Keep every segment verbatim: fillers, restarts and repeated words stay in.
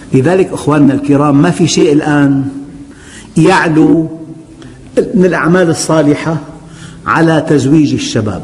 لذلك أخواننا الكرام، ما في شيء الآن يعلو من الأعمال الصالحة على تزويج الشباب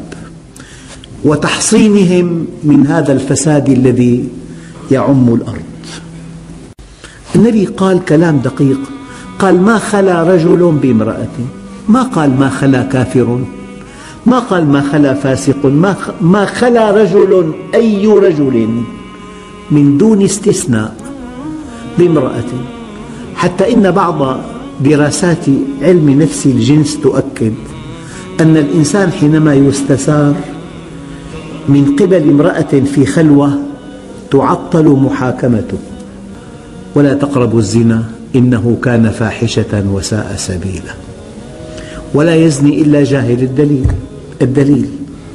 وتحصينهم من هذا الفساد الذي يعم الأرض. النبي قال كلام دقيق، قال: ما خلا رجل بامرأة، ما قال ما خلا كافر، ما قال ما خلا فاسق، ما خلا رجل، أي رجل من دون استثناء بامرأة. حتى إن بعض دراسات علم نفس الجنس تؤكد أن الإنسان حينما يستثار من قبل امرأة في خلوة تعطل محاكمته. ولا تقربوا الزنا إنه كان فاحشة وساء سبيلا. ولا يزني إلا جاهل الدليل الدليل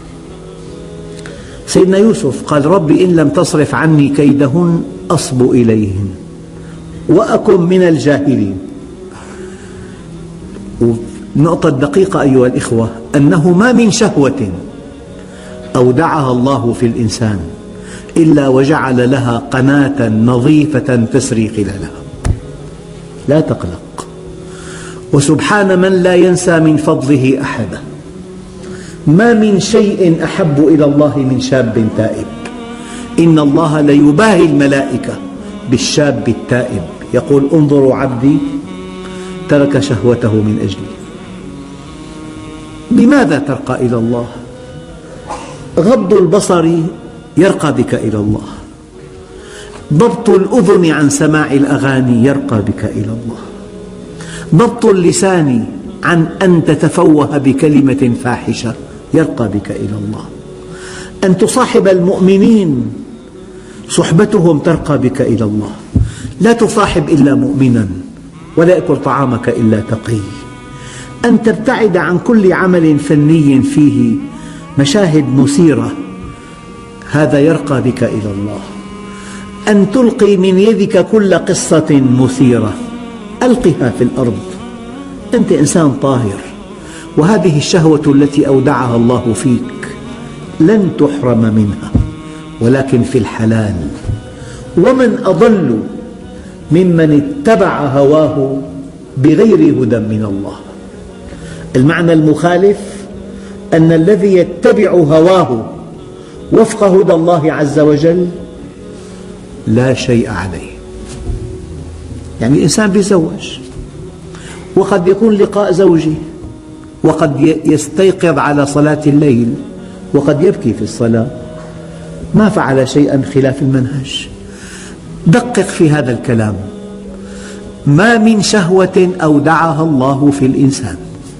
سيدنا يوسف قال: رب إن لم تصرف عني كيدهن أصب إليهن وأكن من الجاهلين. والنقطة الدقيقة أيها الإخوة أنه ما من شهوة أودعها الله في الإنسان إلا وجعل لها قناة نظيفة تسري خلالها. لا تقلق. وسبحان من لا ينسى من فضله أحدا. ما من شيء أحب إلى الله من شاب تائب. إن الله ليباهي الملائكة بالشاب التائب، يقول: انظروا عبدي ترك شهوته من أجلي. بماذا ترقى إلى الله؟ غض البصر يرقى بك إلى الله، ضبط الأذن عن سماع الأغاني يرقى بك إلى الله، ضبط اللسان عن أن تتفوه بكلمة فاحشة يرقى بك إلى الله، أن تصاحب المؤمنين صحبتهم ترقى بك إلى الله. لا تصاحب إلا مؤمنا، ولا يأكل طعامك إلا تقي. أن تبتعد عن كل عمل فني فيه مشاهد مثيرة، هذا يرقى بك إلى الله. أن تلقي من يدك كل قصة مثيرة، ألقها في الأرض. أنت إنسان طاهر، وهذه الشهوة التي أودعها الله فيك لن تحرم منها، ولكن في الحلال. ومن أضل ممن اتبع هواه بغير هدى من الله. المعنى المخالف أن الذي يتبع هواه وفق هدى الله عز وجل لا شيء عليه. يعني الإنسان يتزوج وقد يكون لقاء زوجي، وقد يستيقظ على صلاة الليل، وقد يبكي في الصلاة، ما فعل شيئا خلاف المنهج. دقق في هذا الكلام. ما من شهوة أودعها الله في الإنسان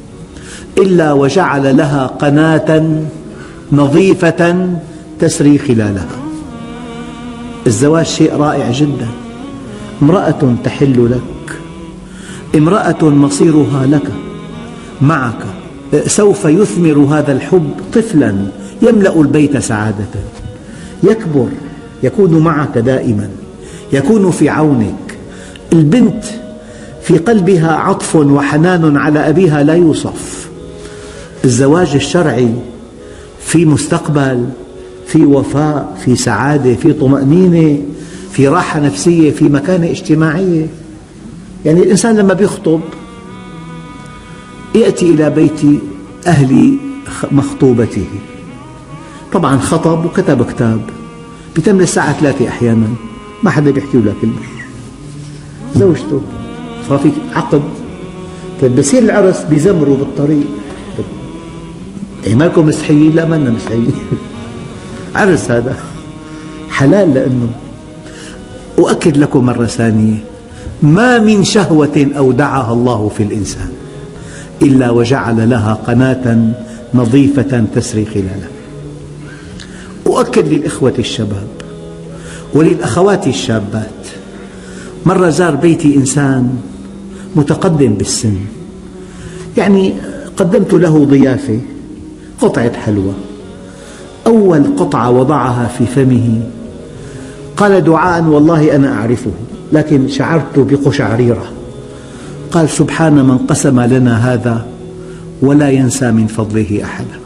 إلا وجعل لها قناة نظيفة تسري خلالها. الزواج شيء رائع جدا. امرأة تحل لك، امرأة مصيرها لك معك، سوف يثمر هذا الحب طفلا يملأ البيت سعادة، يكبر يكون معك دائما، يكون في عونك. البنت في قلبها عطف وحنان على أبيها لا يوصف. الزواج الشرعي في مستقبل، في وفاء، في سعادة، في طمأنينة، في راحة نفسية، في مكانة اجتماعية. يعني الإنسان لما يخطب يأتي إلى بيت أهل مخطوبته، طبعا خطب وكتب كتاب، بيتم للساعة ثلاثة أحيانا ما حدا بيحكي له كلمة. زوجته صار في عقد، طيب بصير العرس بيزمروا بالطريق. إيه مالكم مسيحيين؟ لا مالنا مسيحيين. عرس هذا حلال. لأنه أؤكد لكم مرة ثانية، ما من شهوة أودعها الله في الإنسان إلا وجعل لها قناة نظيفة تسري خلالها. أؤكد للإخوة الشباب وللأخوات الشابات، مرة زار بيتي إنسان متقدم بالسن، يعني قدمت له ضيافة، قطعة حلوى، أول قطعة وضعها في فمه قال دعاء والله أنا أعرفه لكن شعرت بقشعريرة، قال سبحان من قسم لنا هذا ولا ينسى من فضله أحدا.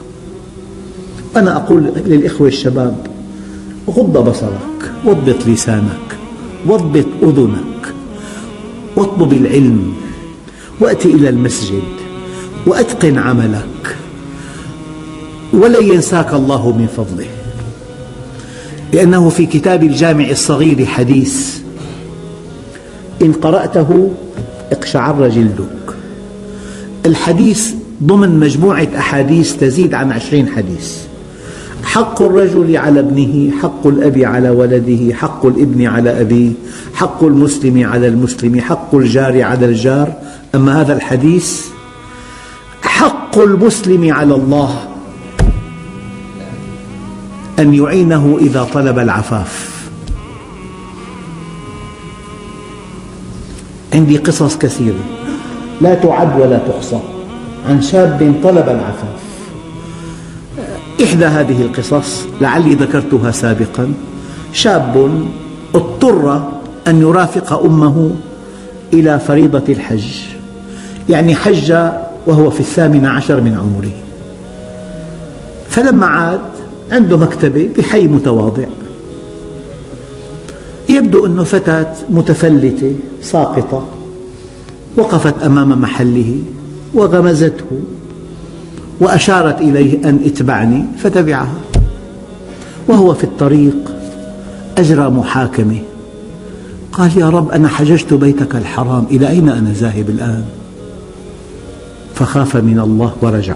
أنا أقول للإخوة الشباب غض بصرك، وضبط لسانك، واضبط أذنك واطلب العلم وأت إلى المسجد وأتقن عملك، ولن ينساك الله من فضله. لأنه في كتاب الجامع الصغير حديث إن قرأته اقشعر جلدك. الحديث ضمن مجموعة أحاديث تزيد عن عشرين حديث: حق الرجل على ابنه، حق الأب على ولده، حق الابن على أبيه، حق المسلم على المسلم، حق الجار على الجار. أما هذا الحديث حق المسلم على الله أن يعينه إذا طلب العفاف. عندي قصص كثيرة لا تعد ولا تحصى عن شاب طلب العفاف. إحدى هذه القصص لعلي ذكرتها سابقا: شاب اضطر أن يرافق أمه إلى فريضة الحج، يعني حج وهو في الثامن عشر من عمره. فلما عاد عنده مكتبة بحي متواضع، يبدو أنه فتاة متفلتة ساقطة وقفت أمام محله وغمزته وأشارت إليه أن اتبعني، فتبعها. وهو في الطريق أجرى محاكمة، قال: يا رب، أنا حججت بيتك الحرام، إلى أين أنا ذاهب الآن؟ فخاف من الله ورجع.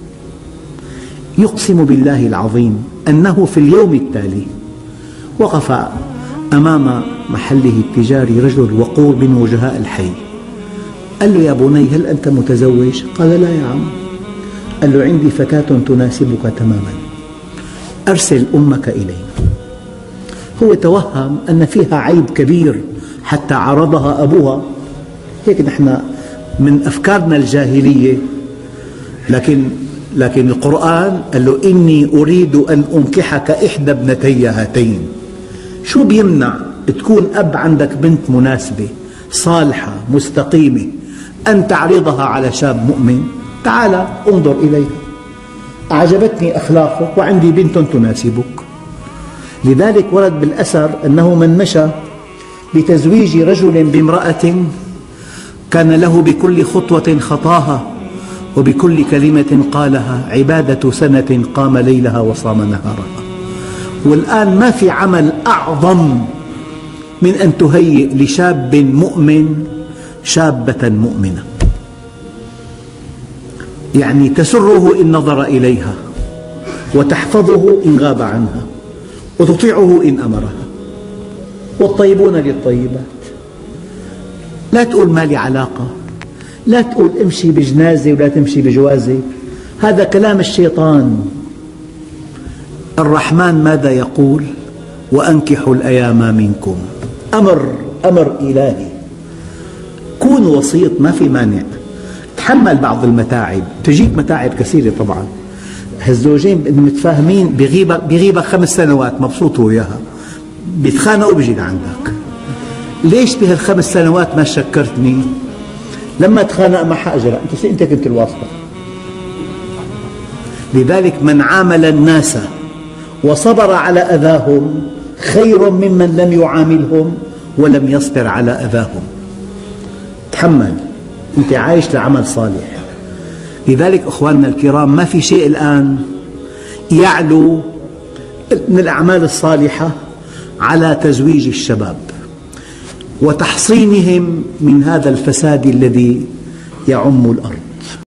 يقسم بالله العظيم أنه في اليوم التالي وقف أمام محله التجاري رجل وقور من وجهاء الحي. قال له: يا بني، هل أنت متزوج؟ قال: لا يا عم. قال له: عندي فتاة تناسبك تماما، أرسل أمك إلي. هو توهم أن فيها عيب كبير حتى عرضها أبوها. هيك نحن من أفكارنا الجاهلية، لكن لكن القرآن قال له: إني أريد أن أنكحك إحدى ابنتي هاتين. شو بيمنع تكون أب عندك بنت مناسبة صالحة مستقيمة أن تعرضها على شاب مؤمن؟ تعال انظر إليها، أعجبتني أخلاقك وعندي بنت تناسبك. لذلك ورد بالأثر أنه من مشى بتزويج رجل بامرأة كان له بكل خطوة خطاها وبكل كلمة قالها عبادة سنة قام ليلها وصام نهارها. والآن ما في عمل أعظم من أن تهيئ لشاب مؤمن شابة مؤمنة، يعني تسره إن نظر إليها، وتحفظه إن غاب عنها، وتطيعه إن أمرها. والطيبون للطيبات. لا تقول ما لي علاقة، لا تقول امشي بجنازة ولا تمشي بجوازة، هذا كلام الشيطان. الرحمن ماذا يقول؟ وأنكحوا الأيام منكم. أمر أمر إلهي. كون وسيط، ما في مانع، تحمل بعض المتاعب، تجيك متاعب كثيرة طبعا. هالزوجين متفاهمين، بغيبك بغيبك خمس سنوات مبسوط وياها، بيتخانقوا بيجي لعندك: ليش بهالخمس سنوات ما شكرتني؟ لما تخانق ما حأجرى، أنت أنت كنت الواسطة. لذلك من عامل الناس وصبر على أذاهم خير ممن لم يعاملهم ولم يصبر على أذاهم. تحمل، أنت عايش لعمل صالح. لذلك أخواننا الكرام، ما في شيء الآن يعلو من الأعمال الصالحة على تزويج الشباب وتحصينهم من هذا الفساد الذي يعم الأرض.